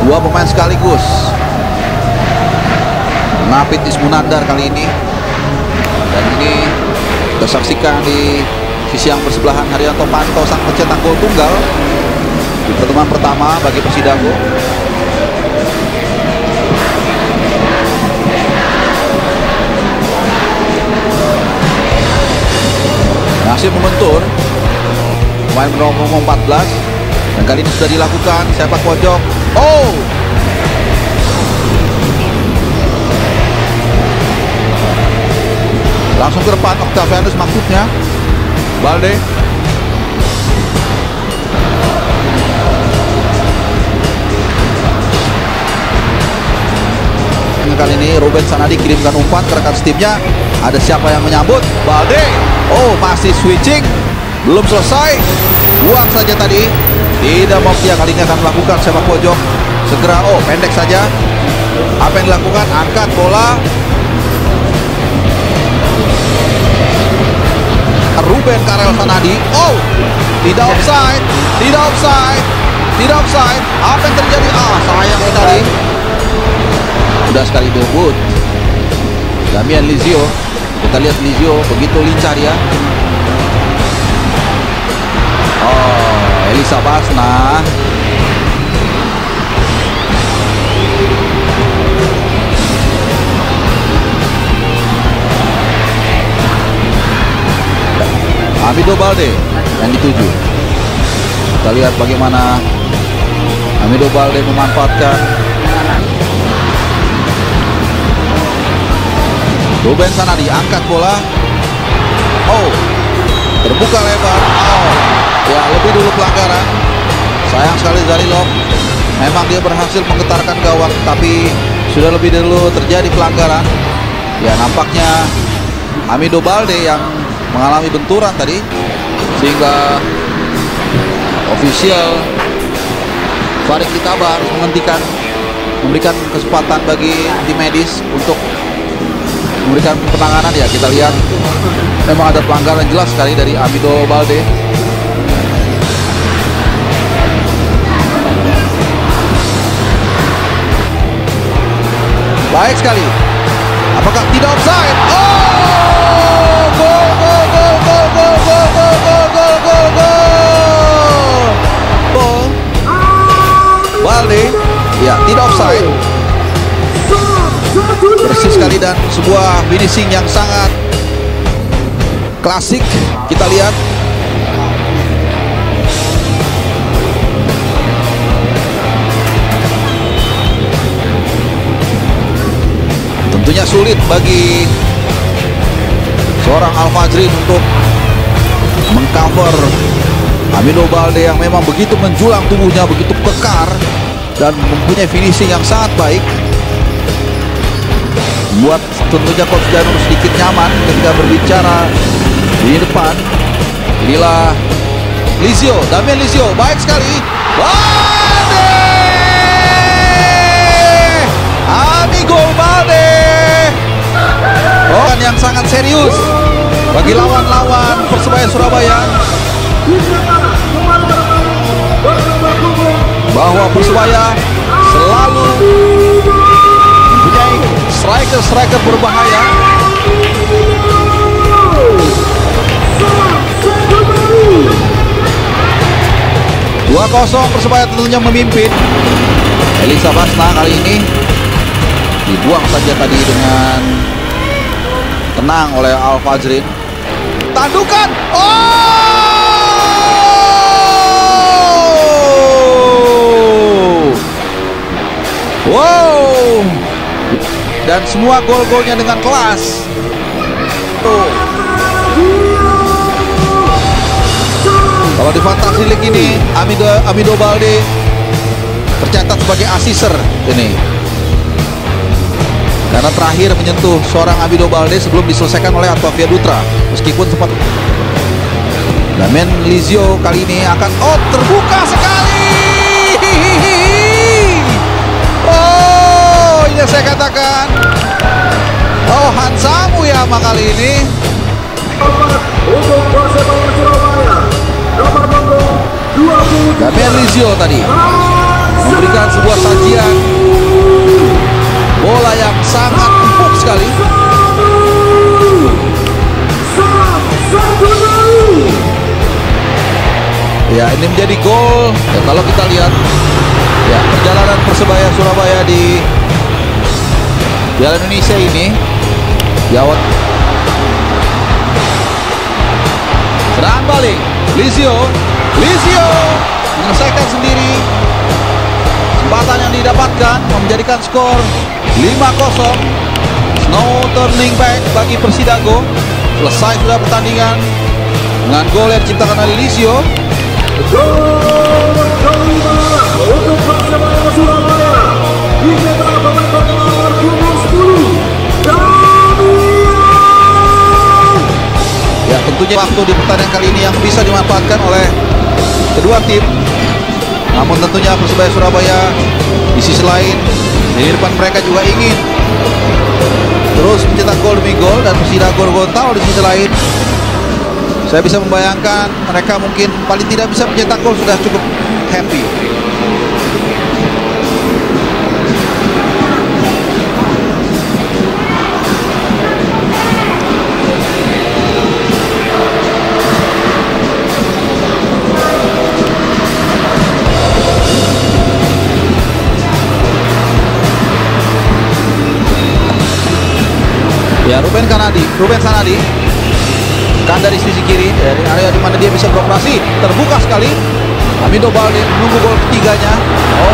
Dua pemain sekaligus. Napit Ismunandar kali ini. Dan ini kita saksikan di sisi yang bersebelahan Haryanto Panto sang pencetak gol tunggal di pertemuan pertama bagi Persidago. Berhasil membentur pemain nomor 14 dan kali ini sudah dilakukan sepak pojok. Oh, langsung ke depan Octavianus maksudnya. Balde kali ini Ruben Sanadi kirimkan umpan ke rekan timnya. Ada siapa yang menyambut? Balde. Oh, masih switching, belum selesai, buang saja tadi. Tidak mau dia kali ini akan melakukan sepak pojok segera. Oh, pendek saja. Apa yang dilakukan? Angkat bola. Ruben Karel Sanadi. Oh, tidak offside, tidak offside, tidak offside. Apa yang terjadi? Sayang sekali. Sudah sekali debut Damian Lizio. Kita lihat Lizio begitu lincah dia. Oh, Elisa Basna. Amido Balde yang dituju. Kita lihat bagaimana Amido Balde memanfaatkan. Ruben Sanadi angkat bola. Oh, terbuka lebar. Oh, ya lebih dulu pelanggaran. Sayang sekali Zarilov. Memang dia berhasil menggetarkan gawang, tapi sudah lebih dulu terjadi pelanggaran. Ya, nampaknya Amido Balde yang mengalami benturan tadi, sehingga ofisial Farid Kitaba harus memberikan kesempatan bagi tim medis untuk memberikan penanganan. Ya, kita lihat memang ada pelanggaran jelas sekali dari Amido Balde. Baik sekali. Apakah tidak offside? Oh, gol, gol, gol, gol, gol, gol, gol, gol, gol, gol, gol. Gol. Balde. Ya, tidak offside. Bersih sekali dan sebuah finishing yang sangat klasik. Kita lihat. Tentunya sulit bagi seorang Al-Fajrin untuk mengcover Amido Balde yang memang begitu menjulang tubuhnya, begitu kekar dan mempunyai finishing yang sangat baik. Buat tentunya Coach Janur sedikit nyaman ketika berbicara di depan. Inilah Lizio, Damian Lizio, baik sekali. Balde! Amigo Balde! Oh, yang sangat serius bagi lawan-lawan Persebaya Surabaya, bahwa Persebaya selalu mempunyai striker-striker berbahaya. Dua 2-0 Persebaya tentunya memimpin. Elisa Basna kali ini dibuang saja tadi dengan tenang oleh Al-Fajrin. Tandukan. Oh! Wow! Dan semua gol-golnya dengan kelas. Tuh. Kalau di Fantasy League ini Amido Balde tercatat sebagai asister ini. Karena terakhir menyentuh seorang Amido Balde sebelum diselesaikan oleh Octavia Dutra. Meskipun sempat. Damian Lizio kali ini akan terbuka sekali. Oh, ini saya katakan. Oh, Hansa Muyama kali ini. Untuk Persebaya Surabaya nomor punggung 20. Damian Lizio tadi memberikan sebuah sajian Ya, perjalanan Persebaya Surabaya di Piala Indonesia ini Jawat. Serangan balik, Lizio menyelesaikan sendiri. Kesempatan yang didapatkan menjadikan skor 5-0. No turning back bagi Persidago. Selesai sudah pertandingan dengan gol yang diciptakan oleh Lizio. Gol kelima untuk Persebaya Surabaya. Dicetak pemain nomor punggung 10 Damian. Ya, tentunya waktu di pertandingan kali ini yang bisa dimanfaatkan oleh kedua tim. Namun tentunya Persebaya Surabaya di sisi lain, di depan mereka juga ingin terus mencetak gol demi gol, dan Persidago Gorontalo di sisi lain, saya bisa membayangkan mereka mungkin paling tidak bisa mencetak gol sudah cukup happy. Ya, Ruben Sanadi kan dari sisi kiri, dari area di mana dia bisa beroperasi, terbuka sekali. Amindo Balde menunggu gol ketiganya.